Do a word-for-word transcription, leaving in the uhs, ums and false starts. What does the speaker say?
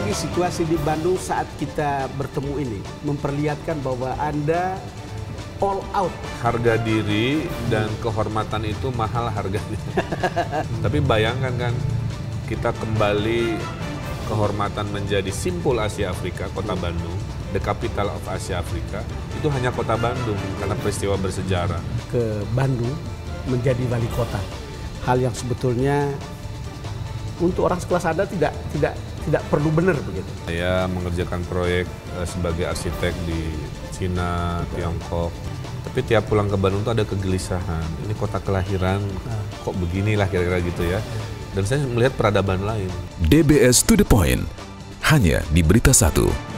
apalagi situasi di Bandung saat kita bertemu ini memperlihatkan bahwa Anda all out. Harga diri dan kehormatan itu mahal harganya. Tapi bayangkan kan, kita kembali kehormatan menjadi simpul Asia Afrika, kota Bandung, the capital of Asia Afrika, itu hanya kota Bandung karena peristiwa bersejarah. Ke Bandung menjadi wali kota. Hal yang sebetulnya untuk orang sekelas Anda tidak tidak tidak perlu benar begitu. Saya mengerjakan proyek uh, sebagai arsitek di Cina, Tiongkok. Tapi tiap pulang ke Bandung tuh ada kegelisahan. Ini kota kelahiran, nah. kok beginilah kira-kira gitu ya. Dan saya melihat peradaban lain. D B S To The Point, hanya di Berita Satu.